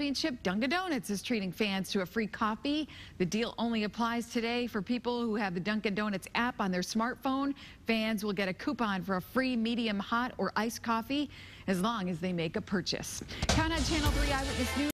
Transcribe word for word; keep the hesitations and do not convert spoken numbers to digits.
championship, Dunkin' Donuts is treating fans to a free coffee. The deal only applies today for people who have the Dunkin' Donuts app on their smartphone. Fans will get a coupon for a free medium hot or iced coffee as long as they make a purchase. Count on Channel three Eyewitness News.